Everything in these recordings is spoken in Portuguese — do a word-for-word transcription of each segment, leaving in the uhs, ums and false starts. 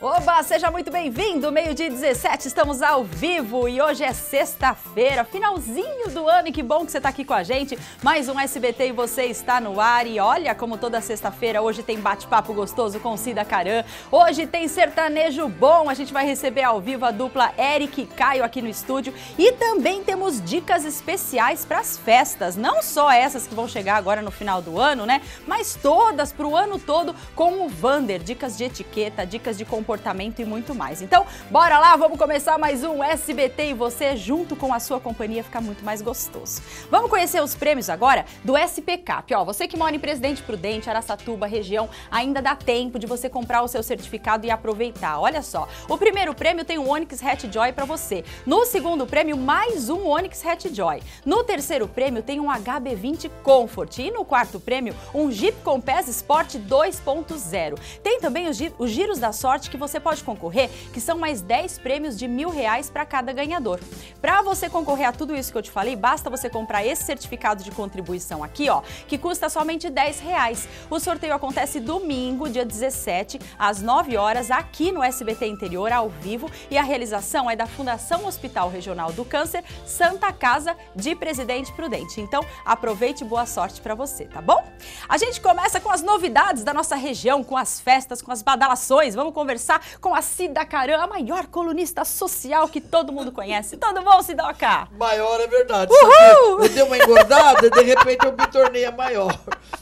Oba, seja muito bem-vindo, meio-dia e dezessete, estamos ao vivo e hoje é sexta-feira, finalzinho do ano e que bom que você está aqui com a gente. Mais um S B T e você está no ar e olha como toda sexta-feira hoje tem bate-papo gostoso com Cida Caran, hoje tem sertanejo bom, a gente vai receber ao vivo a dupla Eric e Caio aqui no estúdio e também temos dicas especiais para as festas, não só essas que vão chegar agora no final do ano, né, mas todas para o ano todo com o Vander, dicas de etiqueta, dicas de comportamento comportamento e muito mais. Então, bora lá, vamos começar mais um S B T e você junto com a sua companhia fica muito mais gostoso. Vamos conhecer os prêmios agora do S P Cap. Ó, você que mora em Presidente Prudente, Araçatuba, região, ainda dá tempo de você comprar o seu certificado e aproveitar. Olha só, o primeiro prêmio tem um Onix Hatch Joy para você. No segundo prêmio, mais um Onix Hatch Joy. No terceiro prêmio, tem um H B vinte Comfort. E no quarto prêmio, um Jeep Compass Sport dois ponto zero. Tem também os, gi os giros da sorte que você pode concorrer, que são mais dez prêmios de mil reais para cada ganhador. Para você concorrer a tudo isso que eu te falei, basta você comprar esse certificado de contribuição aqui, ó, que custa somente dez reais. O sorteio acontece domingo, dia dezessete, às nove horas, aqui no S B T Interior, ao vivo, e a realização é da Fundação Hospital Regional do Câncer, Santa Casa de Presidente Prudente. Então, aproveite e boa sorte para você, tá bom? A gente começa com as novidades da nossa região, com as festas, com as badalações. Vamos conversar com a Cida Caran, a maior colunista social que todo mundo conhece. Tudo bom, Cidoca? Maior é verdade. Uhul! Eu dei uma engordada e de repente eu me tornei a maior.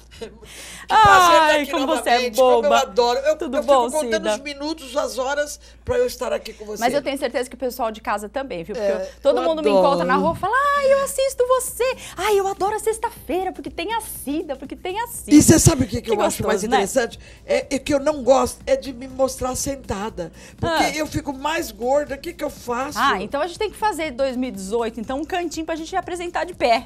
Que Ai, como você é boba. Como eu adoro. Eu, Tudo eu bom, fico contando Cida? os minutos, as horas pra eu estar aqui com você. Mas eu tenho certeza que o pessoal de casa também, viu? Porque É, eu- todo eu mundo me adoro. encontra na rua e fala, ai, eu assisto você. Ai, eu adoro a sexta-feira, porque tem a Cida, porque tem a Cida. E você sabe o que, que, Que eu acho mais gostoso, né? interessante? É, é que eu não gosto, é de me mostrar sentada. Porque Ah. eu fico mais gorda, o que, que eu faço? Ah, então a gente tem que fazer dois mil e dezoito, então um cantinho pra gente apresentar de pé.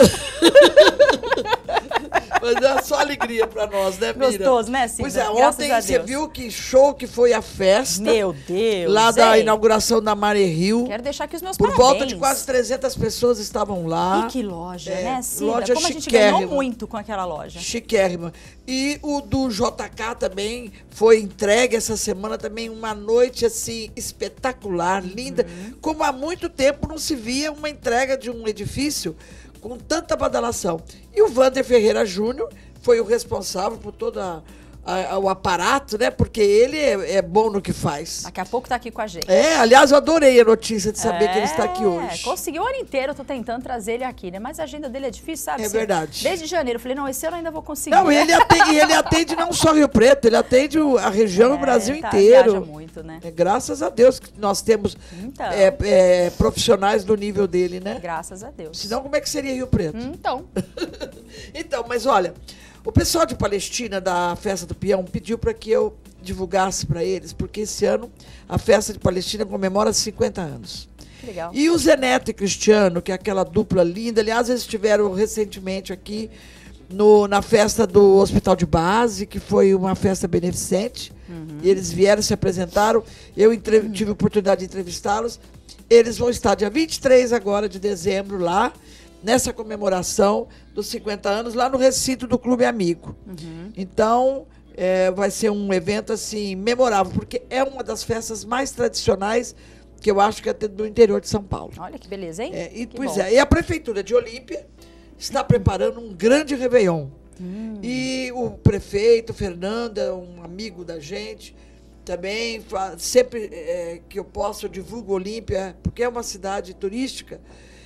Mas é só alegria pra nós, né, Mira? Gostoso, né, Cida? Pois é, Graças ontem a você Deus. viu que show que foi a festa. Meu Deus. Lá da hein? inauguração da Maré Rio. Quero deixar aqui os meus Por parabéns. volta de quase trezentas pessoas estavam lá. E que loja, É, né, Cida? loja Como a gente ganhou chiquérrima. muito com aquela loja. Chiquérrima. E o do J K também foi entregue essa semana, também uma noite assim espetacular, linda. Como há muito tempo não se via uma entrega de um edifício com tanta badalação. E o Vander Ferreira Júnior foi o responsável por todo a- a- o aparato, né? Porque ele é, é bom no que faz. Daqui a pouco tá aqui com a gente. É, aliás, eu adorei a notícia de saber que ele está aqui É, hoje. Conseguiu o ano inteiro, eu tô tentando trazer ele aqui, né? Mas a agenda dele é difícil, sabe? É Cida? verdade. Desde janeiro, eu falei, não, esse ano eu ainda vou conseguir. Não, e ele atende, e ele atende não só Rio Preto, ele atende o- a região e o É, Brasil tá, inteiro. viaja muito, né? É, graças a Deus que nós temos Então. é, é, profissionais do nível dele, né? Graças a Deus. Senão, como é que seria Rio Preto? Então, Então, mas olha, o pessoal de Palestina, da Festa do Peão, pediu para que eu divulgasse para eles, porque esse ano a Festa de Palestina comemora cinquenta anos. que legal. E o Zé Neto e Cristiano, que é aquela dupla linda, aliás, eles estiveram recentemente aqui no, na festa do Hospital de Base, que foi uma festa beneficente. E eles vieram, se apresentaram, eu entre- tive a oportunidade de entrevistá-los. Eles vão estar dia vinte e três agora de dezembro lá, nessa comemoração dos cinquenta anos, lá no recinto do Clube Amigo. Então, é, vai ser um evento assim memorável, porque é uma das festas mais tradicionais que eu acho que é do interior de São Paulo. Olha que beleza, hein? É, e, Que pois bom. é, e a Prefeitura de Olímpia está preparando um grande Réveillon. Hum. E o prefeito, Fernando, é um amigo da gente, também, fa- sempre é, que eu posso, eu divulgo Olímpia, porque é uma cidade turística.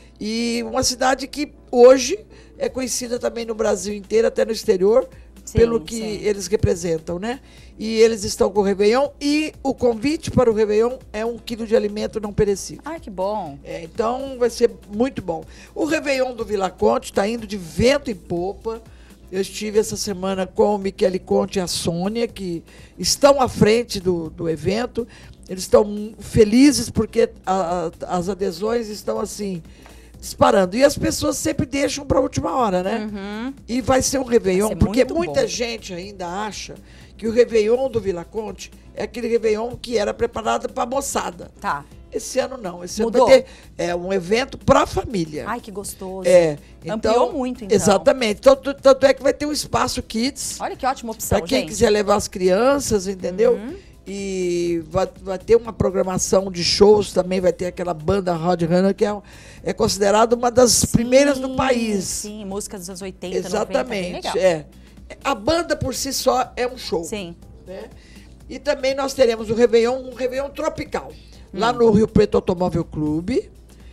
E uma cidade que hoje é conhecida também no Brasil inteiro, até no exterior, Sim, pelo que sim. eles representam, né? E eles estão com o Réveillon e o convite para o Réveillon é um quilo de alimento não perecível. Ai, que bom. É, então vai ser muito bom. O Réveillon do Vila Conte está indo de vento em popa. Eu estive essa semana com o Michele Conte e a Sônia, que estão à frente do, do evento. Eles estão felizes porque a- a- as adesões estão assim disparando. E as pessoas sempre deixam para a última hora, né? Uhum. E vai ser um Réveillon, Vai ser porque muito muita bom. gente ainda acha que o Réveillon do Vila Conte é aquele Réveillon que era preparado para a moçada. Tá. Esse ano não. Esse Mudou? ano vai ter é, um evento para a família. Ai, que gostoso. É. Ampliou muito, então. Exatamente. Tanto, tanto é que vai ter um espaço kids Olha que ótima opção, para quem gente. quiser levar as crianças, entendeu? Uhum. E vai, vai ter uma programação de shows também, vai ter aquela banda Roadrunner, que é, é considerada uma das sim, primeiras do país. Sim, música dos anos oitenta, exatamente, noventa, bem é. A banda por si só é um show. Sim. Né? E também nós teremos o Réveillon, um Réveillon tropical, hum. lá no Rio Preto Automóvel Clube.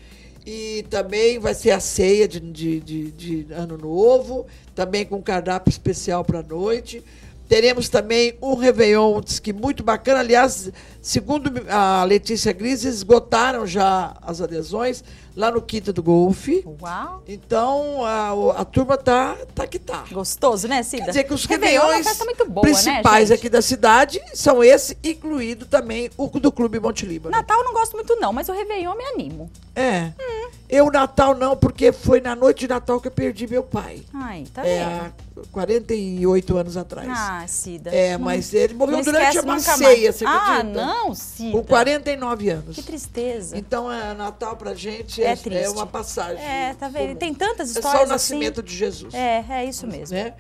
E também vai ser a ceia de, de, de, de Ano Novo, também com cardápio especial para a noite. Teremos também um Réveillon que muito bacana. Aliás, segundo a Letícia Gris, esgotaram já as adesões lá no Quinta do Golfe. Uau! Então, a, a turma tá, tá que tá. Gostoso, né, Cida? Quer dizer que os Réveillon Réveillões é uma muito boa, principais né, aqui da cidade são esse, incluído também o do Clube Monte Líbano. Natal eu não gosto muito não, mas o Réveillon eu me animo. É. Hum. Eu, Natal, não, porque foi na noite de Natal que eu perdi meu pai. Ai, tá é, vendo? há quarenta e oito anos atrás. Ah, Cida. É, não, mas ele morreu não durante uma nunca ceia, mais. você Ah, acredita? não, Cida. Com quarenta e nove anos. Que tristeza. Então, é, Natal pra gente é, é, triste. é uma passagem. É, tá vendo? Comum. Tem tantas É histórias só o nascimento assim. de Jesus. É, é isso mesmo. Né?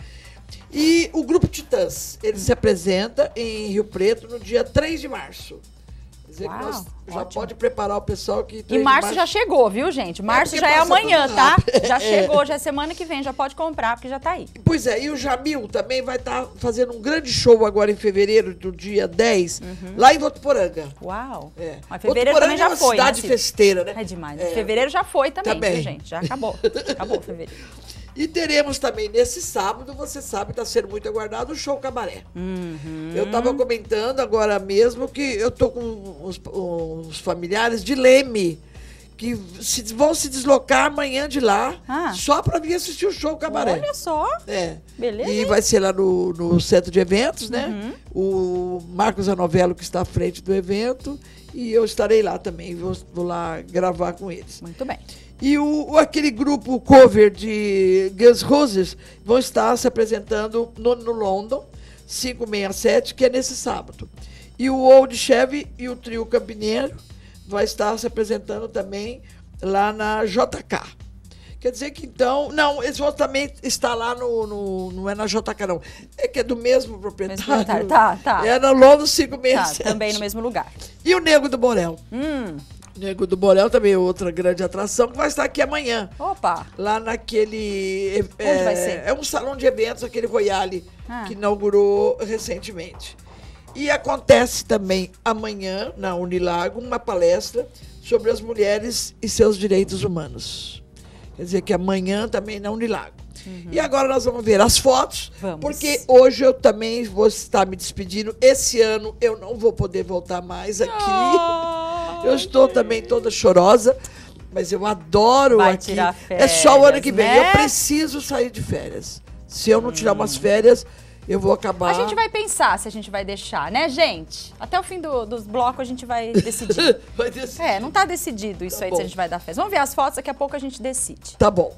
E o Grupo Titãs, ele hum. se apresenta em Rio Preto no dia três de março. Quer dizer Uau, que nós já ótimo. pode preparar o pessoal que... E março, março já chegou, viu, gente? Março é já é amanhã, tá? Já é. chegou, já é semana que vem, já pode comprar, porque já tá aí. Pois é, e o Jamil também vai estar tá fazendo um grande show agora em fevereiro, do dia dez, uhum. lá em Votuporanga. Uau! É. Mas fevereiro também já é uma foi, cidade né, festeira, né? É demais. É. Fevereiro já foi também, também, viu, gente? Já acabou. Acabou fevereiro. E teremos também, nesse sábado, você sabe, está sendo muito aguardado, o show Cabaré. Uhum. Eu estava comentando agora mesmo que eu estou com uns, uns familiares de Leme, que se, vão se deslocar amanhã de lá, ah. só para vir assistir o show Cabaré. Olha só. É. Beleza. E vai ser lá no, no centro de eventos, né? Uhum. O Marcos Anovello, que está à frente do evento, e eu estarei lá também, vou, vou lá gravar com eles. Muito bem. E o, aquele grupo cover de Guns N' Roses vão estar se apresentando no, no London, cinco sessenta e sete, que é nesse sábado. E o Old Chevy e o trio Campineiro vai estar se apresentando também lá na J K. Quer dizer que então... Não, eles vão também estar lá no... no não é na J K, não. É que é do mesmo proprietário. Mesmo proprietário. Tá, tá. É no London cinco sessenta e sete. Tá, também no mesmo lugar. E o Nego do Borel. Hum... Nego do Borel também é outra grande atração, que vai estar aqui amanhã. Opa! Lá naquele... Onde é, vai ser? É um salão de eventos, aquele Royale, ah. que inaugurou recentemente. E acontece também amanhã, na Unilago, uma palestra sobre as mulheres e seus direitos humanos. Quer dizer que amanhã também na Unilago. Uhum. E agora nós vamos ver as fotos, vamos. Porque hoje eu também vou estar me despedindo. Esse ano eu não vou poder voltar mais aqui. Oh. Eu estou também toda chorosa, mas eu adoro Vai aqui. Tirar férias, é só o ano que vem. Né? Eu preciso sair de férias. Se eu não tirar umas férias, eu vou acabar... A gente vai pensar se a gente vai deixar, né, gente? Até o fim do, dos blocos a gente vai decidir. Vai decidir. É, não tá decidido isso tá aí bom. Se a gente vai dar férias. Vamos ver as fotos, daqui a pouco a gente decide. Tá bom.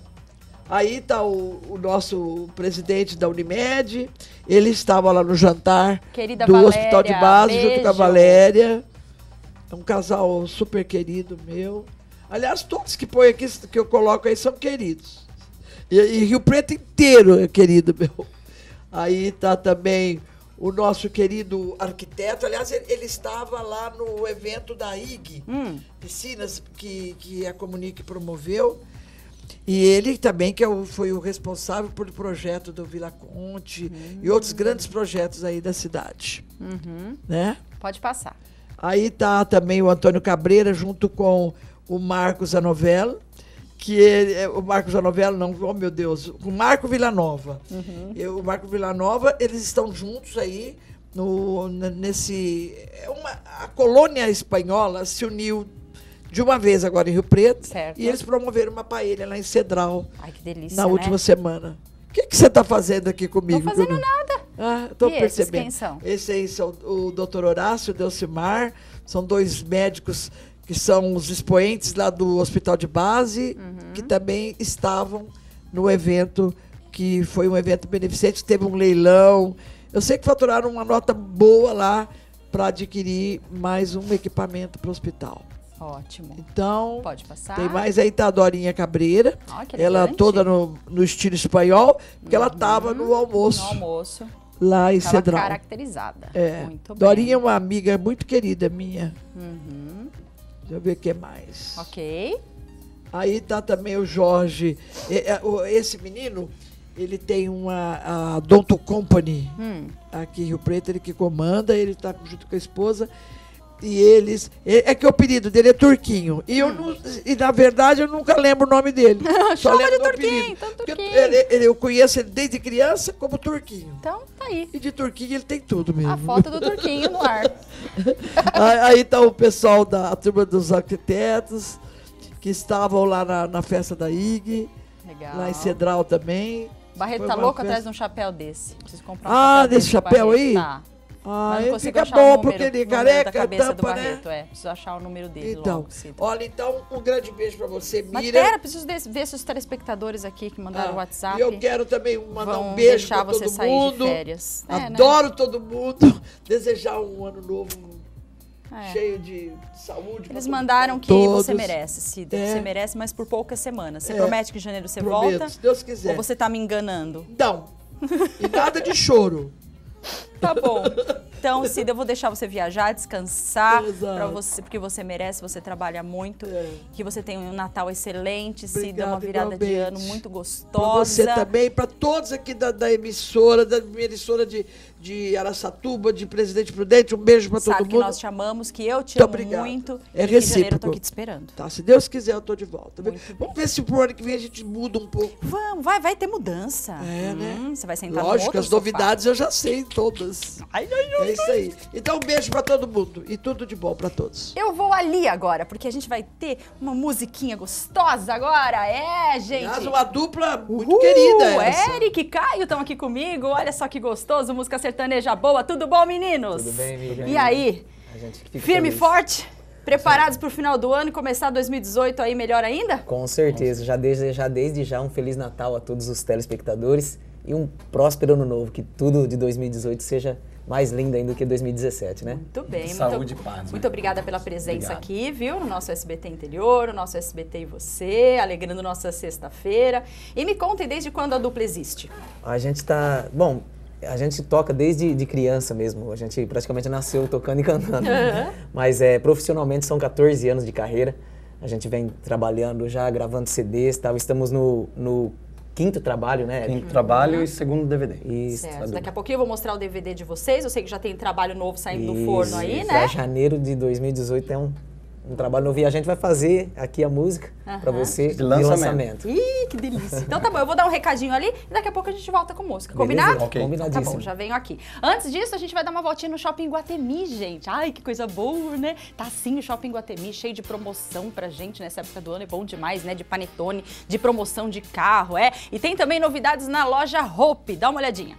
Aí está o, o nosso presidente da Unimed, ele estava lá no jantar Querida do Valéria, Hospital de Base, beijo. junto com a Valéria. É um casal super querido meu. Aliás, todos que põe aqui, que eu coloco aí, são queridos. E, e Rio Preto inteiro é querido meu. Aí está também o nosso querido arquiteto. Aliás, ele, ele estava lá no evento da I G, hum. Piscinas, que, que a Comunique promoveu. E ele também, que é o, foi o responsável pelo projeto do Vila Conte uhum. e outros grandes projetos aí da cidade. Uhum. Né? Pode passar. Aí está também o Antônio Cabreira, junto com o Marcos Anovello, que ele, o Marcos Anovello, não, oh meu Deus, o Marco Villanova. Uhum. E o Marco Villanova, eles estão juntos aí, no, nesse... Uma, a colônia espanhola se uniu de uma vez agora em Rio Preto, certo. E eles promoveram uma paella lá em Cedral. Ai, que delícia, na né? última semana. O que, que você está fazendo aqui comigo? Não estou fazendo nada. Ah, estou percebendo. Esses quem são? Esse aí são o doutor Horácio Delcimar, são dois médicos que são os expoentes lá do Hospital de Base, uhum. que também estavam no evento, que foi um evento beneficente, teve um leilão. Eu sei que faturaram uma nota boa lá para adquirir mais um equipamento para o hospital. Ótimo. Então, pode passar. Tem mais aí, tá a Dorinha Cabreira. Oh, que ela elegante. toda no, no estilo espanhol, porque uhum. ela estava no almoço. No almoço. lá em Tava Cedral. caracterizada. É. Muito bem. Dorinha é uma amiga muito querida minha. Uhum. Deixa eu ver o que mais. Ok. Aí tá também o Jorge. É, é, o- Esse menino, ele tem uma a Donto Company Hum. aqui em Rio Preto, ele que comanda, ele tá junto com a esposa. E eles. É é que o apelido dele é Turquinho. E, eu não, e na verdade eu nunca lembro o nome dele. Só Chama lembro de do Turquinho, apelido. então Porque Turquinho. ele- ele- eu conheço ele desde criança como Turquinho. Então, tá aí. E de Turquinho ele tem tudo mesmo. A foto do Turquinho no ar. Aí, aí tá o pessoal da a turma dos arquitetos, que estavam lá na, na festa da I G, Legal. lá em Cedral também. Barreto Foi tá uma louco festa- atrás de um chapéu desse. Preciso comprar um Ah, chapéu desse pro chapéu Barreto. aí? Tá. Ah, Mas não ele consigo fica achar o bom, número, porque ele número careca, da cabeça do tampa, né? Barreto, é. Preciso achar o número dele Então, logo, Cida. olha, então, um grande beijo pra você, Mas Mira. pera, preciso de- ver se os telespectadores aqui que mandaram o Ah, WhatsApp E eu quero também mandar vão um beijo deixar pra você todo sair mundo. de férias. É, né? Adoro todo mundo. Desejar um ano novo É. cheio de saúde. pra Eles todo mandaram mundo. que Todos. você merece, Cida. É. Você merece, mas por poucas semanas. Você É. promete que em janeiro você Prometo, volta? se Deus quiser. Ou você tá me enganando? Não. E nada de choro. Tá bom. Então, Cida, eu vou deixar você viajar, descansar, Exato. pra você, porque você merece, você trabalha muito, É. que você tenha um Natal excelente, Cida, Obrigado, uma virada de igualmente. ano muito Pra gostosa. você também, para todos aqui da, da emissora, da minha emissora de, de Araçatuba, de Presidente Prudente. Um beijo para todo Sabe que mundo. nós te amamos, que eu te Muito amo obrigado. muito. É e que em janeiro eu tô recíproco. aqui te esperando. Tá, se Deus quiser, eu tô de volta. Muito Vamos ver se pro ano que vem a gente muda um pouco. Vamos, vai, vai ter mudança. É, né? Hum, Você vai sentar no Lógico, outro as sofá. novidades eu já sei todas. Ai, ai, ai. É isso aí. Então, um beijo para todo mundo e tudo de bom para todos. Eu vou ali agora, porque a gente vai ter uma musiquinha gostosa agora. É, gente. Aliás, uma dupla muito Uhul, querida essa. Eric e Caio estão aqui comigo. Olha só que gostoso, música sertaneja boa. Tudo bom, meninos? Tudo bem, Miriam? E aí? A gente que fica Firme e feliz. forte? Preparados para o final do ano e começar dois mil e dezoito aí melhor ainda? Com certeza. Já desde, já desde já um Feliz Natal a todos os telespectadores e um próspero ano novo. Que tudo de dois mil e dezoito seja mais lindo ainda do que dois mil e dezessete, né? Muito bem. Saúde muito, e paz, né? Muito obrigada pela presença Obrigado. aqui, viu? No nosso S B T Interior, no nosso S B T e você, alegrando nossa sexta-feira. E me contem desde quando a dupla existe. A gente tá... Bom, a gente toca desde de criança mesmo. A gente praticamente nasceu tocando e cantando. Mas é, profissionalmente são quatorze anos de carreira. A gente vem trabalhando já, gravando C Ds e tal. Estamos no, no quinto trabalho, né? Quinto trabalho e segundo D V D. Isso. Certo. Daqui a pouquinho eu vou mostrar o D V D de vocês. Eu sei que já tem trabalho novo saindo do forno aí, Isso. né? Pra janeiro de dois mil e dezoito é um, um trabalho novo. E a gente vai fazer aqui a música pra Aham. você De lançamento. lançamento. Ih, que delícia. Então tá bom, eu vou dar um recadinho ali e daqui a pouco a gente volta com música. Beleza? Combinado? Ok. Tá Combinadíssimo. bom, já venho aqui. Antes disso, a gente vai dar uma voltinha no Shopping Guatemi, gente. Ai, que coisa boa, né? Tá assim o Shopping Guatemi, cheio de promoção pra gente nessa época do ano. É bom demais, né? De panetone, de promoção de carro, é. E tem também novidades na loja Hope. Dá uma olhadinha.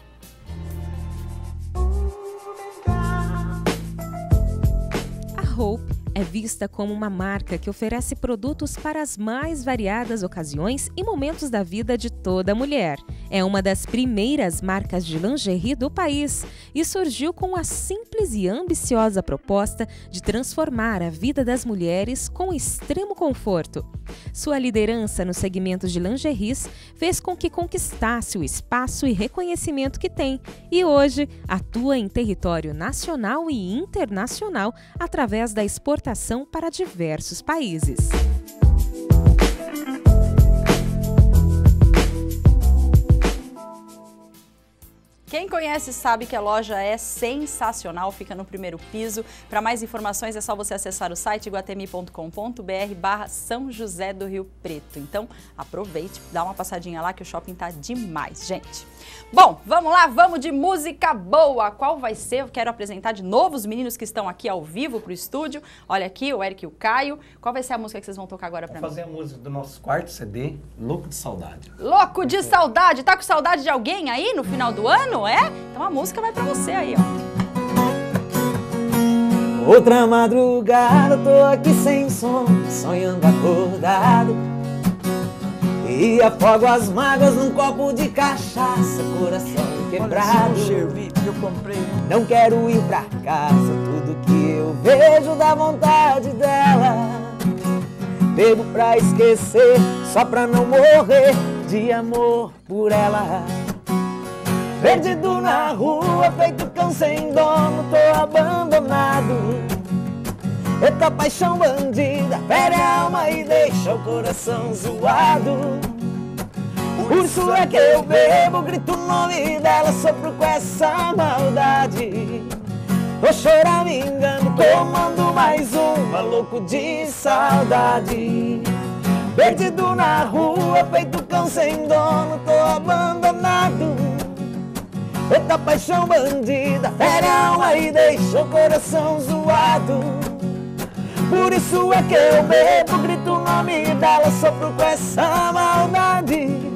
A Hope é vista como uma marca que oferece produtos para as mais variadas ocasiões e momentos da vida de toda mulher. É uma das primeiras marcas de lingerie do país e surgiu com a simples e ambiciosa proposta de transformar a vida das mulheres com extremo conforto. Sua liderança no segmento de lingeries fez com que conquistasse o espaço e reconhecimento que tem e hoje atua em território nacional e internacional através da exportação para diversos países. Quem conhece sabe que a loja é sensacional, fica no primeiro piso. Para mais informações é só você acessar o site guatemi ponto com ponto br barra São José do Rio Preto. Então aproveite, dá uma passadinha lá que o shopping tá demais, gente. Bom, vamos lá, vamos de música boa. Qual vai ser? Eu quero apresentar de novo os meninos que estão aqui ao vivo pro estúdio. Olha aqui, o Eric e o Caio. Qual vai ser a música que vocês vão tocar agora para mim? Vamos fazer a música do nosso quarto C D, Louco de Saudade. Louco de saudade. Tá com saudade de alguém aí no final do ano, é? Então a música vai pra você aí, ó. Outra madrugada, tô aqui sem sono, sonhando acordado. E afogo as mágoas num copo de cachaça, coração quebrado. Eu comprei. Não quero ir pra casa, tudo que eu vejo dá vontade dela. Bebo pra esquecer, só pra não morrer de amor por ela. Perdido na rua, feito cão sem dono, tô abandonado. Eita paixão bandida, fere a alma e deixa o coração zoado. Por isso é que eu bebo, grito o nome dela, sofro com essa maldade. Tô choramingando, tomando mais uma, louco de saudade. Perdido na rua, feito cão sem dono, tô abandonado. Eita paixão bandida, fere a alma e deixa o coração zoado. Por isso é que eu bebo, grito o nome dela, sofro com essa maldade.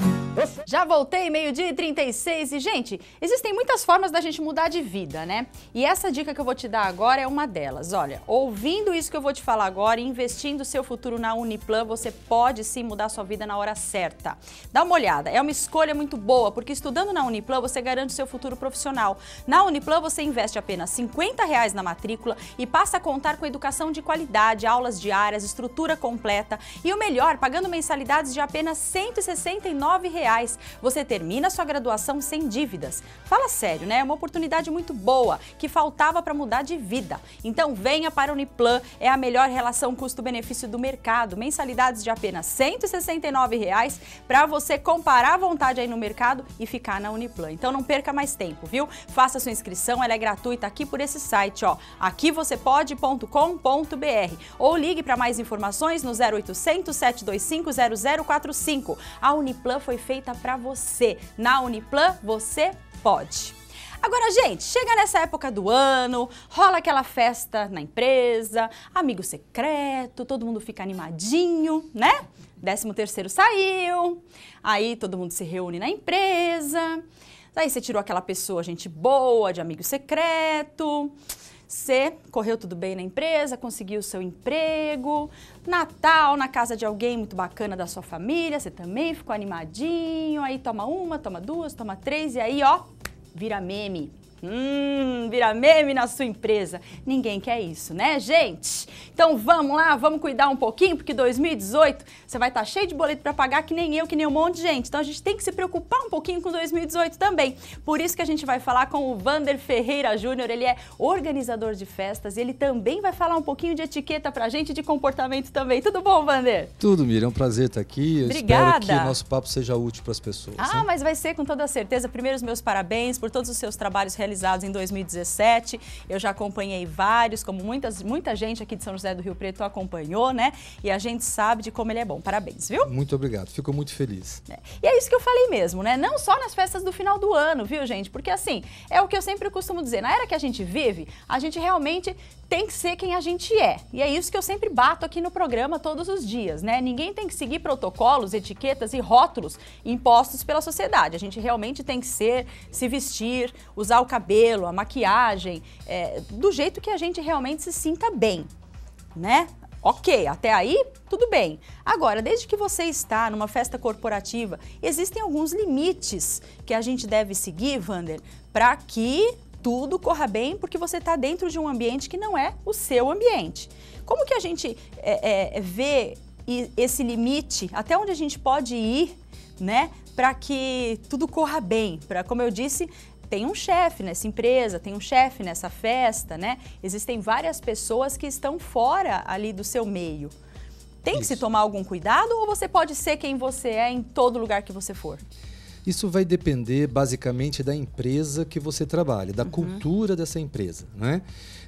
Já voltei, meio-dia e trinta e seis. E, gente, existem muitas formas da gente mudar de vida, né? E essa dica que eu vou te dar agora é uma delas. Olha, ouvindo isso que eu vou te falar agora e investindo o seu futuro na Uniplan, você pode sim mudar sua vida na hora certa. Dá uma olhada, é uma escolha muito boa, porque estudando na Uniplan você garante o seu futuro profissional. Na Uniplan você investe apenas cinquenta reais na matrícula e passa a contar com educação de qualidade, aulas diárias, estrutura completa e o melhor, pagando mensalidades de apenas cento e sessenta e nove reais. Você termina sua graduação sem dívidas. Fala sério, né? É uma oportunidade muito boa que faltava para mudar de vida. Então venha para a Uniplan, é a melhor relação custo-benefício do mercado. Mensalidades de apenas cento e sessenta e nove reais para você comparar à vontade aí no mercado e ficar na Uniplan. Então não perca mais tempo, viu? Faça sua inscrição, ela é gratuita aqui por esse site, ó, aqui você pode ponto com ponto br ou ligue para mais informações no zero oitocentos, sete dois cinco, zero zero quatro cinco. A Uniplan foi feita para você. Na Uniplan, você pode. Agora, gente, chega nessa época do ano, rola aquela festa na empresa, amigo secreto, todo mundo fica animadinho, né? décimo terceiro saiu, aí todo mundo se reúne na empresa, daí você tirou aquela pessoa, gente boa, de amigo secreto. Você correu tudo bem na empresa, conseguiu o seu emprego, Natal na casa de alguém muito bacana da sua família, você também ficou animadinho, aí toma uma, toma duas, toma três e aí, ó, vira meme. Hum, vira meme na sua empresa. Ninguém quer isso, né, gente? Então vamos lá, vamos cuidar um pouquinho, porque dois mil e dezoito você vai estar cheio de boleto para pagar, que nem eu, que nem um monte de gente. Então a gente tem que se preocupar um pouquinho com dois mil e dezoito também. Por isso que a gente vai falar com o Vander Ferreira Júnior, ele é organizador de festas e ele também vai falar um pouquinho de etiqueta pra gente, de comportamento também. Tudo bom, Vander? Tudo, Miriam, é um prazer estar aqui. Eu Obrigada. Espero que o nosso papo seja útil para as pessoas. Ah, né? mas vai ser com toda certeza. Primeiro, os meus parabéns por todos os seus trabalhos realizados realizados em dois mil e dezessete, eu já acompanhei vários, como muitas, muita gente aqui de São José do Rio Preto acompanhou, né? E a gente sabe de como ele é bom. Parabéns, viu? Muito obrigado, fico muito feliz. É. E é isso que eu falei mesmo, né? Não só nas festas do final do ano, viu, gente? Porque assim, é o que eu sempre costumo dizer, na era que a gente vive, a gente realmente tem que ser quem a gente é. E é isso que eu sempre bato aqui no programa todos os dias, né? Ninguém tem que seguir protocolos, etiquetas e rótulos impostos pela sociedade. A gente realmente tem que ser, se vestir, usar o cabelo, a maquiagem, é, do jeito que a gente realmente se sinta bem, né? Ok, até aí, tudo bem. Agora, desde que você está numa festa corporativa, existem alguns limites que a gente deve seguir, Vander, para que tudo corra bem, porque você está dentro de um ambiente que não é o seu ambiente. Como que a gente é, é, vê esse limite, até onde a gente pode ir, né, para que tudo corra bem? Para, como eu disse, tem um chefe nessa empresa, tem um chefe nessa festa, né? Existem várias pessoas que estão fora ali do seu meio. Tem Isso. que se tomar algum cuidado ou você pode ser quem você é em todo lugar que você for? Isso vai depender basicamente da empresa que você trabalha, da uhum. cultura dessa empresa, né?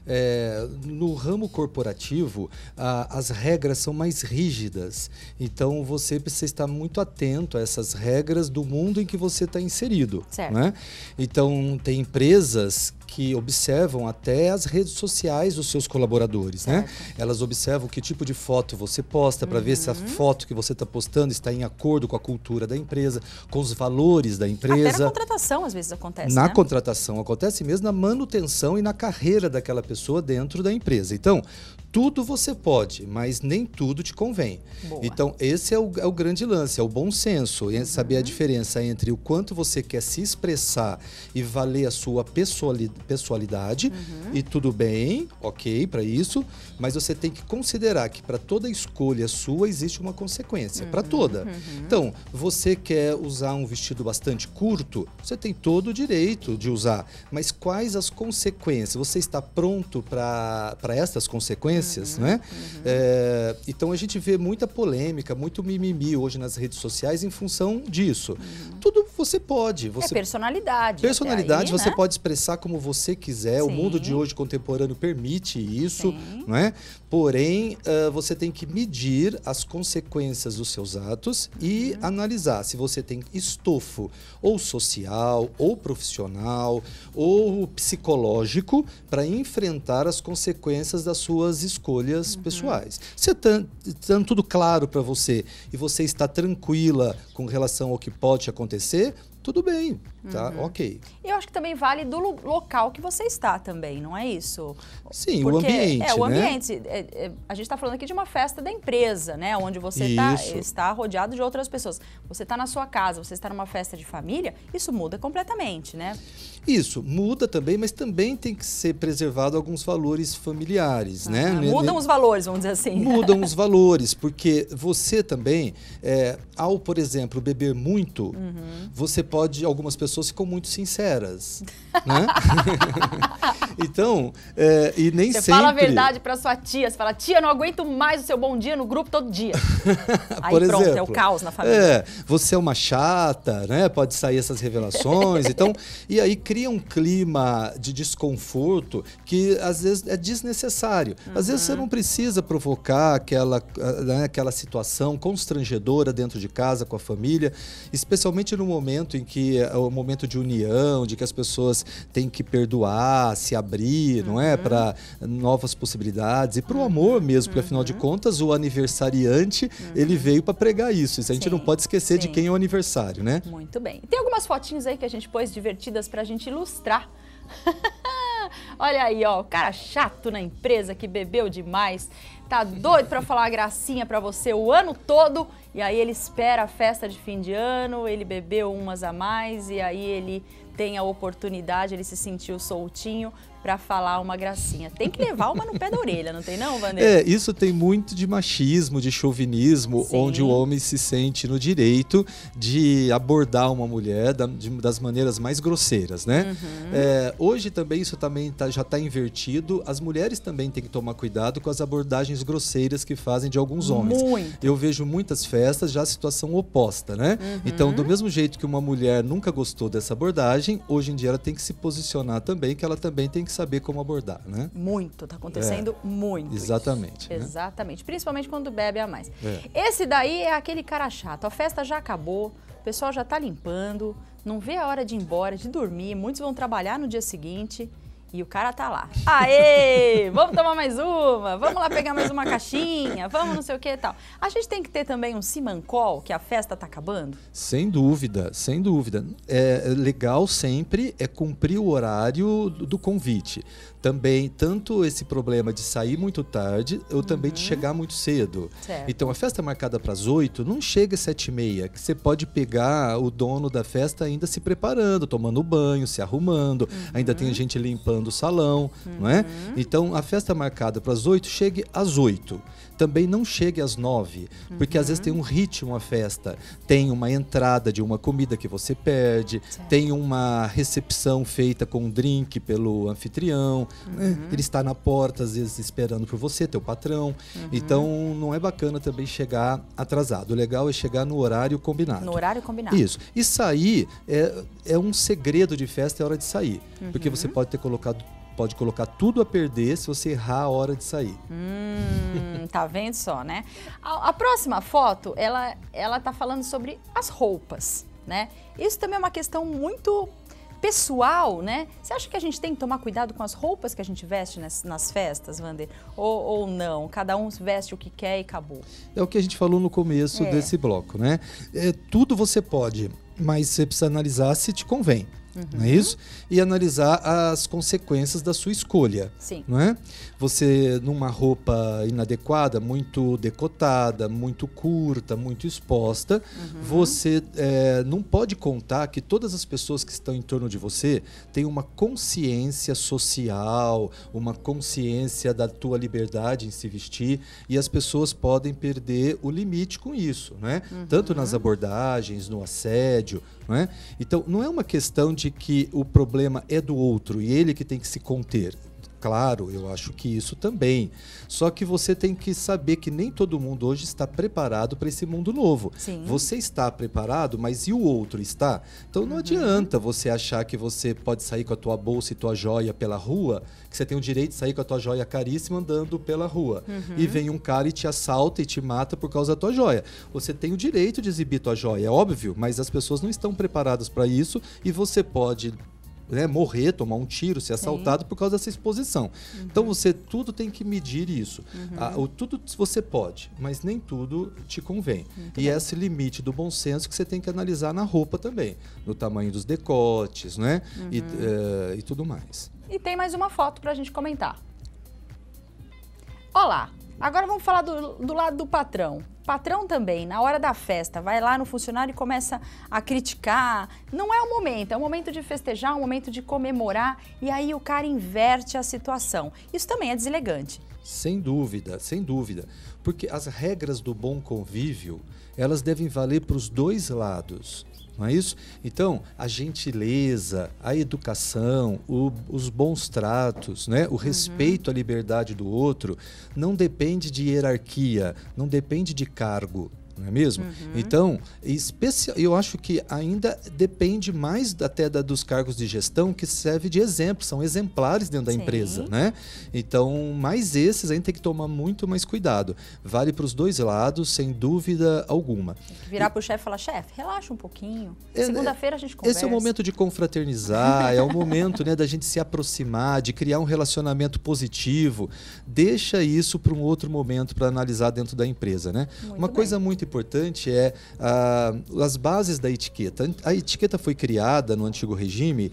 É, no ramo corporativo, a, as regras são mais rígidas, então você precisa estar muito atento a essas regras do mundo em que você está inserido. Certo. Né? Então, tem empresas que observam até as redes sociais dos seus colaboradores, certo. né? Elas observam que tipo de foto você posta para uhum. ver se a foto que você está postando está em acordo com a cultura da empresa, com os valores da empresa. Até na contratação às vezes acontece, Na né? contratação acontece mesmo, na manutenção e na carreira daquela pessoa dentro da empresa. Então, tudo você pode, mas nem tudo te convém. Boa. Então, esse é o, é o grande lance, é o bom senso, é saber a diferença entre o quanto você quer se expressar e valer a sua pessoali- pessoalidade, uhum. e tudo bem, ok, para isso, mas você tem que considerar que para toda escolha sua existe uma consequência, uhum. para toda. Uhum. Então, você quer usar um vestido bastante curto, você tem todo o direito de usar, mas quais as consequências? Você está pronto para essas consequências? Uhum, né? Uhum. É, então a gente vê muita polêmica, muito mimimi hoje nas redes sociais em função disso. Uhum. Tudo você pode. Você... É personalidade. Personalidade, aí, você né? pode expressar como você quiser. Sim. O mundo de hoje contemporâneo permite isso, não é? Porém, uh, você tem que medir as consequências dos seus atos e uhum. analisar se você tem estofo ou social, ou profissional, ou psicológico para enfrentar as consequências das suas escolhas uhum. pessoais. Se está tá tudo claro para você e você está tranquila com relação ao que pode acontecer, tudo bem, tá? Uhum. Ok. Eu acho que também vale do local que você está também, não é isso? Sim, Porque, o ambiente, é, o né? ambiente. É, é, a gente está falando aqui de uma festa da empresa, né? Onde você tá, está rodeado de outras pessoas. Você está na sua casa, você está numa festa de família, isso muda completamente, né? Isso, muda também, mas também tem que ser preservado alguns valores familiares, uhum. né? Mudam os valores, vamos dizer assim. Mudam os valores, porque você também, é, ao, por exemplo, beber muito, uhum. você pode, algumas pessoas ficam muito sinceras, né? Então, é, e nem você sempre... Você fala a verdade para sua tia, você fala, tia, não aguento mais o seu bom dia no grupo todo dia. Aí por pronto, exemplo, é o caos na família. É, você é uma chata, né? Pode sair essas revelações, então, e aí cria um clima de desconforto que às vezes é desnecessário. Às uhum. vezes você não precisa provocar aquela, né, aquela situação constrangedora dentro de casa com a família, especialmente no momento em que é o momento de união, de que as pessoas têm que perdoar, se abrir, uhum. não é, para novas possibilidades e para o amor mesmo, porque afinal de contas o aniversariante uhum. ele veio para pregar isso. Isso a gente sim, não pode esquecer sim. de quem é o aniversário, né? Muito bem. Tem algumas fotinhos aí que a gente pôs divertidas para a gente ilustrar. Olha aí, ó, o cara chato na empresa que bebeu demais, tá doido para falar uma gracinha para você o ano todo, e aí ele espera a festa de fim de ano, ele bebeu umas a mais e aí ele tem a oportunidade, ele se sentiu soltinho para falar uma gracinha. Tem que levar uma no pé da orelha, não tem não, Wander? É, isso tem muito de machismo, de chauvinismo, sim. onde o homem se sente no direito de abordar uma mulher da, de, das maneiras mais grosseiras, né? Uhum. É, hoje também isso também tá, já está invertido. As mulheres também têm que tomar cuidado com as abordagens grosseiras que fazem de alguns homens. Muito. Eu vejo muitas festas já a situação oposta, né? Uhum. Então, do mesmo jeito que uma mulher nunca gostou dessa abordagem, hoje em dia ela tem que se posicionar também, que ela também tem que saber como abordar, né? Muito, tá acontecendo é, muito. Exatamente. Né? Exatamente, principalmente quando bebe a mais. É. Esse daí é aquele cara chato, a festa já acabou, o pessoal já tá limpando, não vê a hora de ir embora, de dormir, muitos vão trabalhar no dia seguinte e o cara tá lá. Aê, vamos tomar mais uma, vamos lá pegar mais uma caixinha, vamos não sei o que e tal. A gente tem que ter também um simancol, que a festa tá acabando? Sem dúvida, sem dúvida. É legal sempre é cumprir o horário do convite. Também, tanto esse problema de sair muito tarde, ou também uhum. de chegar muito cedo. Certo. Então, a festa é marcada para as oito, não chega às sete e meia, que você pode pegar o dono da festa ainda se preparando, tomando banho, se arrumando, uhum. ainda tem gente limpando o salão, uhum. não é? Então, a festa marcada para as oito, chegue às oito. Também não chegue às nove, porque uhum. às vezes tem um ritmo a festa. Tem uma entrada de uma comida que você perde, certo. Tem uma recepção feita com um drink pelo anfitrião, uhum. né? Ele está na porta, às vezes, esperando por você, teu patrão. Uhum. Então, não é bacana também chegar atrasado. O legal é chegar no horário combinado. No horário combinado. Isso. E sair, é, é um segredo de festa, é a hora de sair. Uhum. Porque você pode ter colocado pode colocar tudo a perder se você errar a hora de sair. Hum, tá vendo só, né? A, a próxima foto, ela, ela tá falando sobre as roupas, né? Isso também é uma questão muito pessoal, né? Você acha que a gente tem que tomar cuidado com as roupas que a gente veste nas, nas festas, Wander? Ou, ou não? Cada um veste o que quer e acabou? É o que a gente falou no começo é. desse bloco, né? É, tudo você pode, mas você precisa analisar se te convém. Uhum. não é isso? E analisar as consequências da sua escolha. Sim. Não é? Você, numa roupa inadequada, muito decotada, muito curta, muito exposta, uhum. você é, não pode contar que todas as pessoas que estão em torno de você têm uma consciência social, uma consciência da tua liberdade em se vestir, e as pessoas podem perder o limite com isso, né? Uhum. Tanto nas abordagens, no assédio, não é? Então, não é uma questão de que o problema é do outro e ele que tem que se conter. Claro, eu acho que isso também. Só que você tem que saber que nem todo mundo hoje está preparado para esse mundo novo. Sim. Você está preparado, mas e o outro está? Então não uhum. adianta você achar que você pode sair com a tua bolsa e tua joia pela rua, que você tem o direito de sair com a tua joia caríssima andando pela rua. Uhum. E vem um cara e te assalta e te mata por causa da tua joia. Você tem o direito de exibir tua joia, é óbvio, mas as pessoas não estão preparadas para isso e você pode... Né, morrer, tomar um tiro, ser assaltado Sim. por causa dessa exposição. Uhum. Então você tudo tem que medir isso. Uhum. Ah, o, tudo você pode, mas nem tudo te convém. Muito e bom. Esse limite do bom senso que você tem que analisar na roupa também, no tamanho dos decotes, né? Uhum. e, uh, e tudo mais. E tem mais uma foto para a gente comentar. Olá, agora vamos falar do, do lado do patrão. Patrão também, na hora da festa, vai lá no funcionário e começa a criticar. Não é o momento, é o momento de festejar, é o momento de comemorar, e aí o cara inverte a situação. Isso também é deselegante. Sem dúvida, sem dúvida. Porque as regras do bom convívio, elas devem valer para os dois lados. Não é isso? Então, a gentileza, a educação, o, os bons tratos, né? o respeito uhum. à liberdade do outro, não depende de hierarquia, não depende de cargo. Não é mesmo? Uhum. Então, especial, eu acho que ainda depende mais até da, dos cargos de gestão, que serve de exemplo, são exemplares dentro da Sim. empresa, né? Então, mais esses a gente tem que tomar muito mais cuidado. Vale para os dois lados, sem dúvida alguma. Virar para o chefe e falar, chefe, relaxa um pouquinho. É, Segunda-feira a gente conversa. Esse é o momento de confraternizar, é o momento, né, da gente se aproximar, de criar um relacionamento positivo. Deixa isso para um outro momento para analisar dentro da empresa, né? Muito Uma bem. coisa muito importante é ah, as bases da etiqueta. A etiqueta foi criada no antigo regime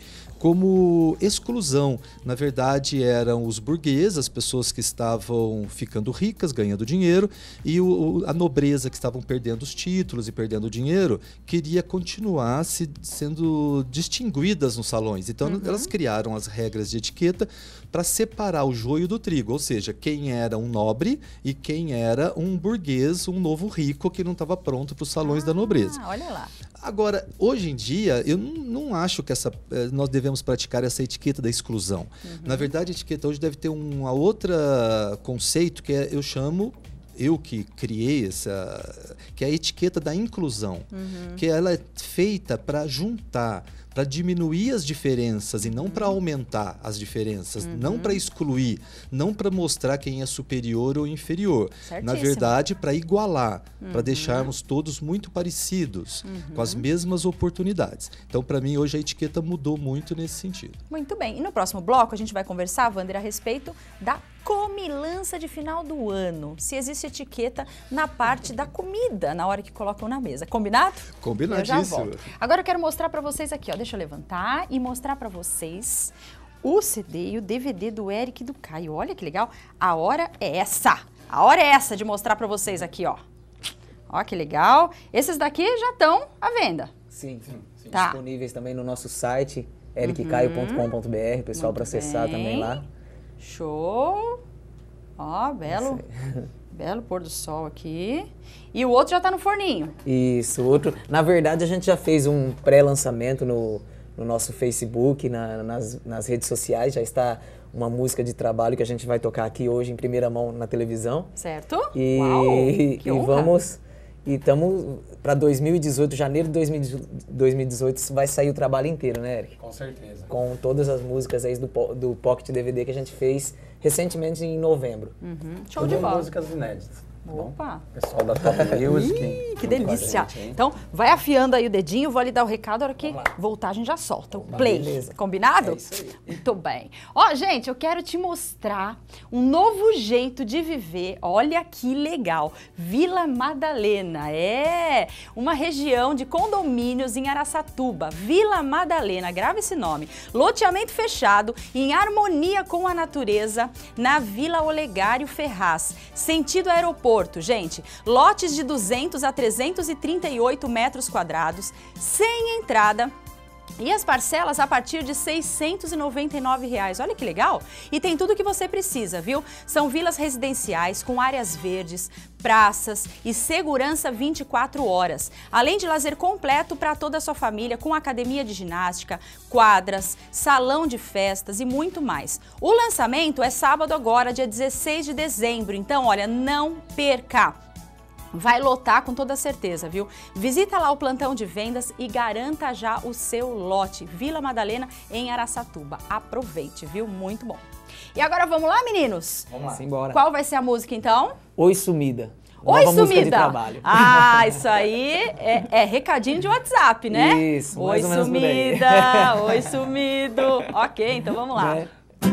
como exclusão. Na verdade, eram os burgueses, as pessoas que estavam ficando ricas, ganhando dinheiro, e o, a nobreza que estavam perdendo os títulos e perdendo o dinheiro, queria continuar se, sendo distinguidas nos salões. Então, uhum. elas criaram as regras de etiqueta para separar o joio do trigo, ou seja, quem era um nobre e quem era um burguês, um novo rico que não estava pronto para os salões ah, da nobreza. Olha lá. Agora, hoje em dia, eu não, não acho que essa, nós devemos praticar essa etiqueta da exclusão. Uhum. Na verdade, a etiqueta hoje deve ter um outro conceito que é, eu chamo, eu que criei essa, que é a etiqueta da inclusão, uhum. que ela é feita para juntar, para diminuir as diferenças e não uhum. para aumentar as diferenças, uhum. não para excluir, não para mostrar quem é superior ou inferior. Certíssimo. Na verdade, para igualar, uhum. para deixarmos todos muito parecidos, uhum. com as mesmas oportunidades. Então, para mim, hoje a etiqueta mudou muito nesse sentido. Muito bem. E no próximo bloco a gente vai conversar, Wander, a respeito da comilança de final do ano. Se existe etiqueta na parte da comida, na hora que colocam na mesa. Combinado? Combinadíssimo. Eu já volto. Agora eu quero mostrar para vocês aqui, ó. Deixa eu levantar e mostrar para vocês o C D e o D V D do Eric e do Caio. Olha que legal. A hora é essa. A hora é essa de mostrar para vocês aqui, ó. Ó que legal. Esses daqui já estão à venda. Sim, sim. sim. Tá. Disponíveis também no nosso site, eric caio ponto com ponto b r, pessoal, para acessar também lá. Show! Ó, belo, belo pôr do sol aqui. E o outro já tá no forninho. Isso, o outro... Na verdade, a gente já fez um pré-lançamento no, no nosso Facebook, na, nas, nas redes sociais. Já está uma música de trabalho que a gente vai tocar aqui hoje em primeira mão na televisão. Certo? E, Uau, que e honra. vamos... E estamos para dois mil e dezoito, janeiro de dois mil e dezoito, vai sair o trabalho inteiro, né, Eric? Com certeza. Com todas as músicas aí do, do Pocket D V D que a gente fez recentemente em novembro. Uhum. Show de bola. Músicas inéditas. Opa! Pessoal da Top Music. Ih, que junto com a delícia! gente, hein? Então, vai afiando aí o dedinho, vou lhe dar o recado, a hora que voltar a gente já solta o play. Beleza. Combinado? É isso aí. Muito bem. Ó, gente, eu quero te mostrar um novo jeito de viver. Olha que legal. Vila Madalena. É uma região de condomínios em Araçatuba. Vila Madalena, grava esse nome. Loteamento fechado, em harmonia com a natureza, na Vila Olegário Ferraz. Sentido aeroporto. Gente, lotes de duzentos a trezentos e trinta e oito metros quadrados, sem entrada. E as parcelas a partir de seiscentos e noventa e nove reais. Olha que legal! E tem tudo o que você precisa, viu? São vilas residenciais com áreas verdes, praças e segurança vinte e quatro horas. Além de lazer completo para toda a sua família, com academia de ginástica, quadras, salão de festas e muito mais. O lançamento é sábado agora, dia dezesseis de dezembro. Então, olha, não perca! Vai lotar com toda certeza, viu? Visita lá o plantão de vendas e garanta já o seu lote. Vila Madalena, em Araçatuba. Aproveite, viu? Muito bom. E agora vamos lá, meninos? Vamos lá. Simbora. Qual vai ser a música, então? Oi, Sumida. Oi, Nova música de Sumida! trabalho. Ah, isso aí é, é recadinho de WhatsApp, né? Isso, Oi, mais ou menos por aí. sumida! Oi, sumido! Ok, então vamos lá. Né?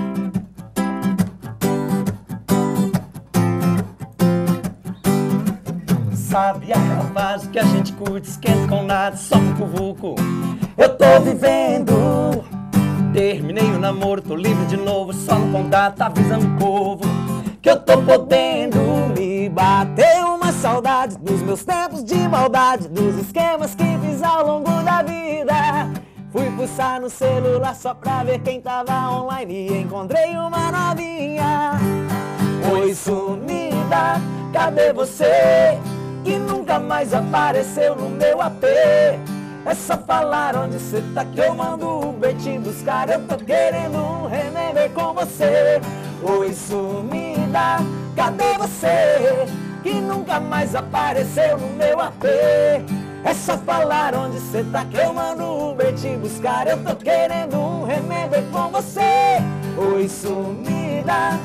Sabe aquela fase que a gente curte, esquenta com nada, só com vucu. Eu tô vivendo. Terminei o namoro, tô livre de novo, só no contato, avisando o povo que eu tô podendo. Me bateu uma saudade dos meus tempos de maldade, dos esquemas que fiz ao longo da vida. Fui fuçar no celular só pra ver quem tava online e encontrei uma novinha. Oi, sumida, cadê você? Que nunca mais apareceu no meu A P. É só falar onde cê tá que eu mando o Uber te buscar. Eu tô querendo um remember com você. Oi, sumida, cadê você? Que nunca mais apareceu no meu A P. É só falar onde cê tá que eu mando o Uber te buscar. Eu tô querendo um remember com você. Oi, sumida.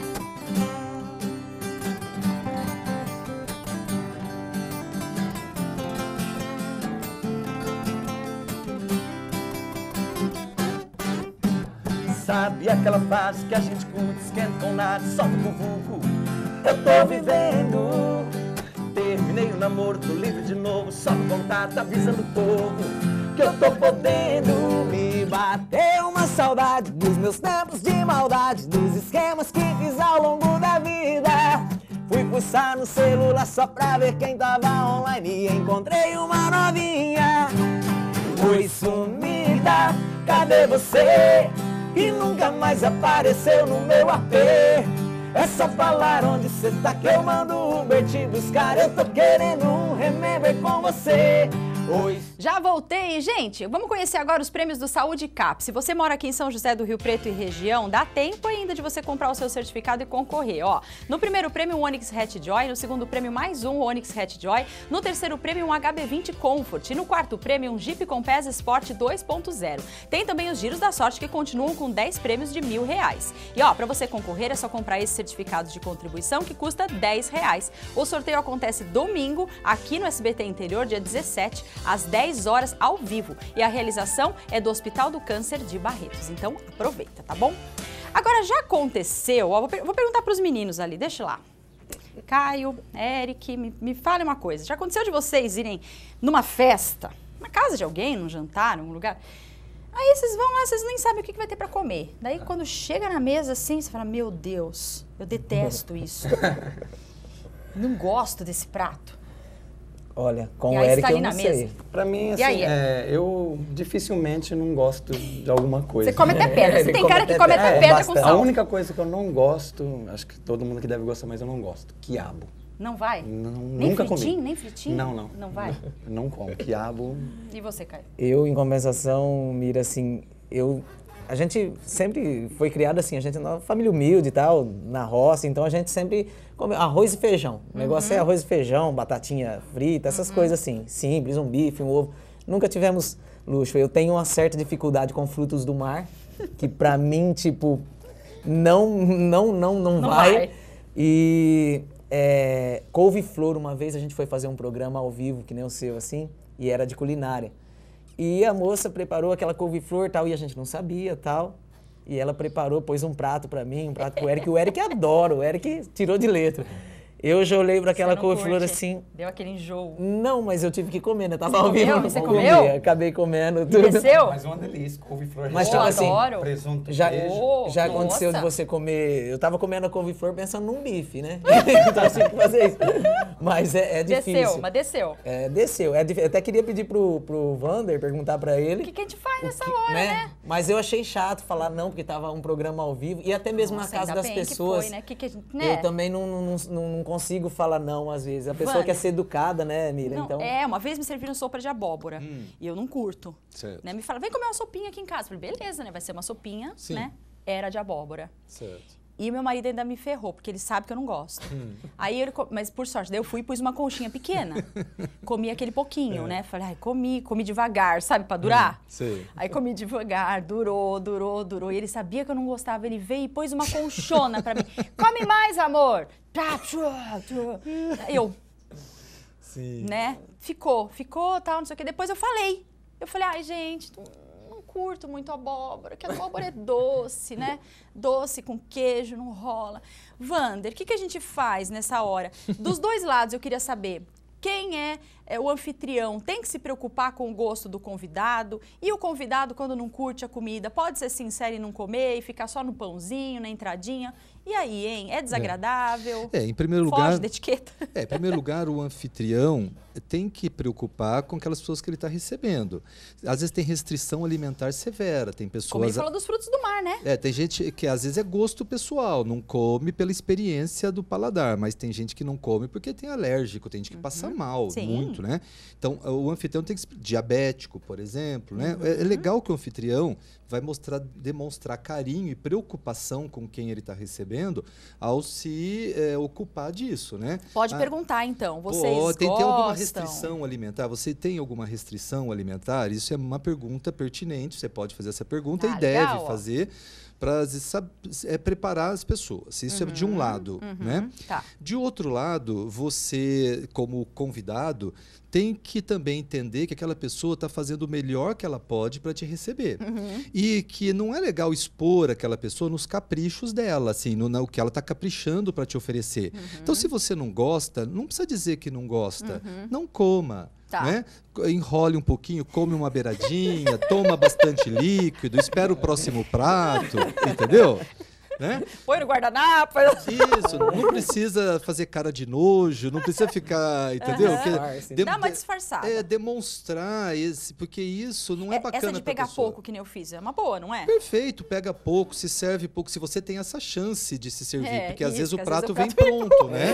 Sabe aquela fase que a gente curte, esquenta com nada, só com vucu. Eu tô vivendo. Terminei o namoro, tô livre de novo, só no contato, avisando o povo que eu tô podendo. Me bateu uma saudade dos meus tempos de maldade, dos esquemas que fiz ao longo da vida. Fui fuçar no celular só pra ver quem tava online e encontrei uma novinha. Oi, sumida, cadê você? E nunca mais apareceu no meu A P. É só falar onde cê tá que eu mando o Uber te buscar. Eu tô querendo um remember com você. Oi. Já voltei, gente. Vamos conhecer agora os prêmios do Saúde Cap. Se você mora aqui em São José do Rio Preto e região, dá tempo ainda de você comprar o seu certificado e concorrer. Ó, no primeiro prêmio, um Onix Hatch Joy. No segundo prêmio, mais um Onix Hatch Joy. No terceiro prêmio, um H B vinte Comfort. E no quarto prêmio, um Jeep Compass Sport dois ponto zero. Tem também os giros da sorte que continuam com dez prêmios de mil reais. E ó, para você concorrer é só comprar esses certificados de contribuição que custa dez reais. O sorteio acontece domingo aqui no S B T Interior, dia dezessete, às dez horas ao vivo. E a realização é do Hospital do Câncer de Barretos. Então aproveita, tá bom? Agora já aconteceu, ó, vou, per vou perguntar para os meninos ali, deixa lá. Caio, Eric, me, me fale uma coisa. Já aconteceu de vocês irem numa festa, na casa de alguém, num jantar, num lugar? Aí vocês vão lá, vocês nem sabem o que vai ter para comer. Daí quando chega na mesa assim, você fala, meu Deus, eu detesto isso. Não gosto desse prato. Olha, com E o aí Eric está ali eu não na sei. mesa. Pra mim, assim, aí? é, eu dificilmente não gosto de alguma coisa. Você come até pedra. Você Ele tem come cara que até come pedra. até É, pedra com bastante. A sal. única coisa que eu não gosto, acho que todo mundo que deve gostar, mas eu não gosto, quiabo. Não vai? Não, Nem nunca fritinho, comi. nem fritinho? Não, não. Não vai? Eu não como. Quiabo. E você, Caio? Eu, em compensação, Mira, assim, eu... A gente sempre foi criado assim, a gente é uma família humilde e tal, na roça, então a gente sempre come arroz e feijão. O negócio é arroz e feijão, batatinha frita, essas coisas assim, simples, um bife, um ovo. Nunca tivemos luxo. Eu tenho uma certa dificuldade com frutos do mar, que pra mim, tipo, não, não, não, não, Não vai. vai. E É, couve-flor, uma vez a gente foi fazer um programa ao vivo, que nem o seu, assim, e era de culinária. E a moça preparou aquela couve-flor tal, e a gente não sabia tal. E ela preparou, pôs um prato pra mim, um prato pro Eric. O Eric adora, o Eric tirou de letra. Eu já olhei para aquela couve-flor assim... Deu aquele enjoo. Não, mas eu tive que comer, né? Tava Você ao vivo. comeu? Você comeu? Acabei comendo E tudo. desceu? Mas é uma delícia, couve-flor. Mas, Oh, tipo assim, adoro. presunto, Já, queijo. Oh, já aconteceu nossa. de você comer... Eu tava comendo a couve-flor pensando num bife, né? Então eu tive que fazer isso. Mas é, é difícil. Desceu, mas desceu. É, desceu. É, difí- eu até queria pedir pro, pro Vander, perguntar pra ele. O que, que a gente faz o nessa que- hora, né? Mas eu achei chato falar não, porque tava um programa ao vivo. E até mesmo Nossa, na casa ainda das bem que pessoas. foi, né? Que que a gente- né? Eu também não, não, não, não consigo falar não, às vezes. A pessoa Vander. quer ser educada, né, Miriam? Não, Então... É, uma vez me serviram sopa de abóbora Hum. e eu não curto. Certo. Né? Me fala, vem comer uma sopinha aqui em casa. Eu falei, beleza, né? Vai ser uma sopinha, Sim. né? Era de abóbora. Certo. E meu marido ainda me ferrou, porque ele sabe que eu não gosto. Hum. Aí ele, co- mas por sorte, daí eu fui e pus uma conchinha pequena. Comi aquele pouquinho, É. né? Falei, ai, comi, comi devagar, sabe, pra durar? Sei. Aí comi devagar, durou, durou, durou. E ele sabia que eu não gostava. Ele veio e pôs uma conchona pra mim. Come mais, amor! Tá, tchua, tchua. Eu, Sim. né? Ficou, ficou, tal, não sei o quê. Depois eu falei. Eu falei, ai, gente, não, não curto muito abóbora, que a abóbora é doce, né? Doce com queijo, não rola. Vander, o que, que a gente faz nessa hora? Dos dois lados, eu queria saber. Quem é, é o anfitrião tem que se preocupar com o gosto do convidado, e o convidado, quando não curte a comida, pode ser sincero e não comer, e ficar só no pãozinho, na entradinha. E aí, hein? É desagradável? É, em primeiro Foge lugar, da etiqueta? é, em primeiro lugar, o anfitrião tem que preocupar com aquelas pessoas que ele está recebendo. Às vezes tem restrição alimentar severa, tem Como ele pessoas... falou dos frutos do mar, né? É, tem gente que às vezes é gosto pessoal, não come pela experiência do paladar, mas tem gente que não come porque tem alérgico, tem gente que passa mal, Sim. muito, né? Então, o anfitrião tem que... expl- Diabético, por exemplo, né? É, é legal que o anfitrião vai mostrar, demonstrar carinho e preocupação com quem ele está recebendo ao se é, ocupar disso, né? Pode Ah, perguntar, então. Vocês Pô, tem, tem alguma gostam? restrição alimentar? Você tem alguma restrição alimentar? Isso é uma pergunta pertinente. Você pode fazer essa pergunta Ah, e deve legal, ó. fazer para é, preparar as pessoas. Isso é de um lado, né? Tá. De outro lado, você, como convidado, tem que também entender que aquela pessoa está fazendo o melhor que ela pode para te receber. E que não é legal expor aquela pessoa nos caprichos dela, assim, no, no que ela está caprichando para te oferecer. Então, se você não gosta, não precisa dizer que não gosta. Não coma. Tá. Né? Enrole um pouquinho, come uma beiradinha, toma bastante líquido, espera o próximo prato, entendeu? Né? Põe no guardanapo. Isso, não precisa fazer cara de nojo, não precisa ficar, entendeu? Aham. Porque Disfarce. dem- Dá uma disfarçada. É, demonstrar esse, porque isso não é, É, bacana essa de pra pegar pessoa. pouco, que nem eu fiz, é uma boa, não é? Perfeito, pega pouco, se serve pouco, se você tem essa chance de se servir, É, porque às isso, vezes o que às prato vezes vem o prato pronto, né?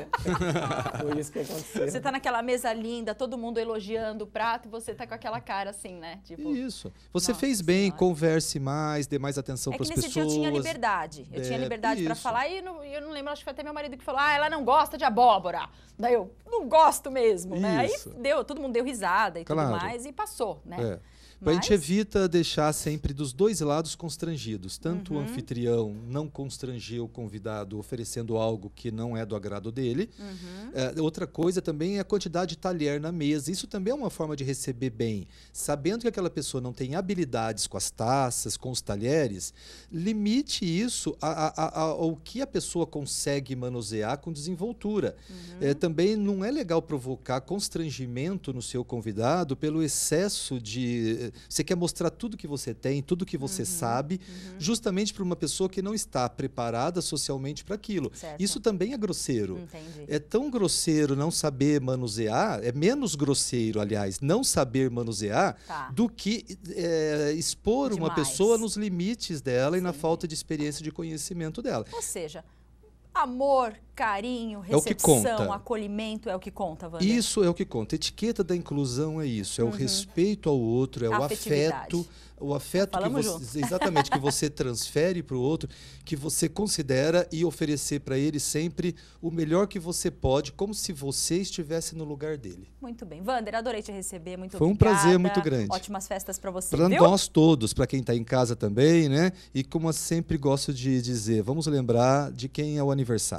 Foi isso que aconteceu. Você tá naquela mesa linda, todo mundo elogiando o prato, e você tá com aquela cara assim, né? Tipo, Isso. Você Nossa fez bem, Senhora. converse mais, dê mais atenção é para que as nesse pessoas. dia eu tinha liberdade. Eu tinha É, liberdade pra isso. falar e não- e eu não lembro, acho que foi até meu marido que falou: ah, ela não gosta de abóbora. Daí eu, não gosto mesmo, né? Aí Isso. deu, todo mundo deu risada e Claro. tudo mais e passou, né? É. A gente Mas- evita deixar sempre dos dois lados constrangidos. Tanto Uhum. o anfitrião não constranger o convidado oferecendo algo que não é do agrado dele. Uhum. É, outra coisa também é a quantidade de talher na mesa. Isso também é uma forma de receber bem. Sabendo que aquela pessoa não tem habilidades com as taças, com os talheres, limite isso a- a- a- ao que a pessoa consegue manusear com desenvoltura. Uhum. É, também não é legal provocar constrangimento no seu convidado pelo excesso de... Você quer mostrar tudo que você tem, tudo que você sabe, justamente para uma pessoa que não está preparada socialmente para aquilo. Certo. Isso também é grosseiro. Entendi. É tão grosseiro não saber manusear, é menos grosseiro, aliás, não saber manusear, Tá. do que é, expor uma Demais. pessoa nos limites dela e na Sim. falta de experiência e de conhecimento dela. Ou seja, amor, carinho, É o que recepção, conta. acolhimento é o que conta, Wander. Isso é o que conta. A etiqueta da inclusão é isso, é o respeito ao outro, é o Uhum. Afetividade. afeto, o afeto que Falamos você, exatamente, que você transfere para o outro, que você considera e oferecer para ele sempre o melhor que você pode, como se você estivesse no lugar dele. Muito bem. Wander, adorei te receber, muito Foi um obrigada. prazer muito grande. Ótimas festas pra você, Para viu? nós todos, para quem está em casa também, né? E como eu sempre gosto de dizer, vamos lembrar de quem é o aniversário. Muito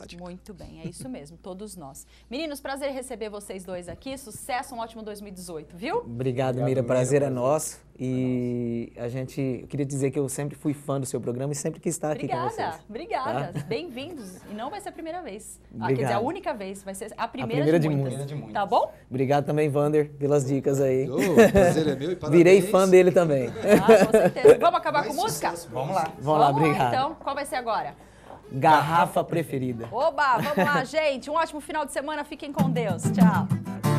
Muito bem, é isso mesmo, todos nós. Meninos, prazer receber vocês dois aqui. Sucesso, um ótimo dois mil e dezoito, viu? Obrigado, Obrigado Mira. Prazer é nosso. E a gente, eu queria dizer que eu sempre fui fã do seu programa e sempre quis estar obrigada, aqui com vocês. Obrigada, obrigada. Tá? Bem-vindos. E não vai ser a primeira vez. Ah, quer dizer, a única vez. Vai ser a primeira, a primeira de, de, muitas. de muitas. Tá bom? Obrigado também, Vander, pelas dicas aí. Oh, prazer é meu e parabéns. Virei fã dele também. Ah, com certeza. Vamos acabar com música? Vamos lá. Vamos lá, obrigado. Lá, então, qual vai ser agora? Garrafa preferida. Oba, vamos lá, gente. Um ótimo final de semana. Fiquem com Deus. Tchau.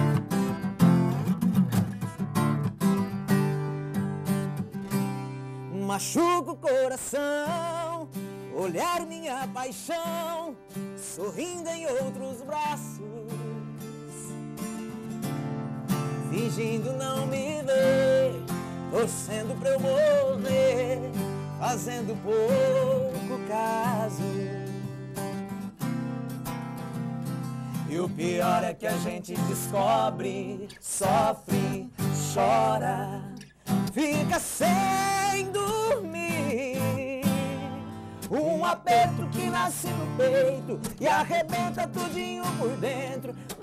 Machuca o coração, olhar minha paixão, sorrindo em outros braços, fingindo não me ver, torcendo pra eu morrer, fazendo pouco caso. E o pior é que a gente descobre, sofre, chora, fica sem dormir. Um aperto que nasce no peito e arrebenta tudinho por dentro.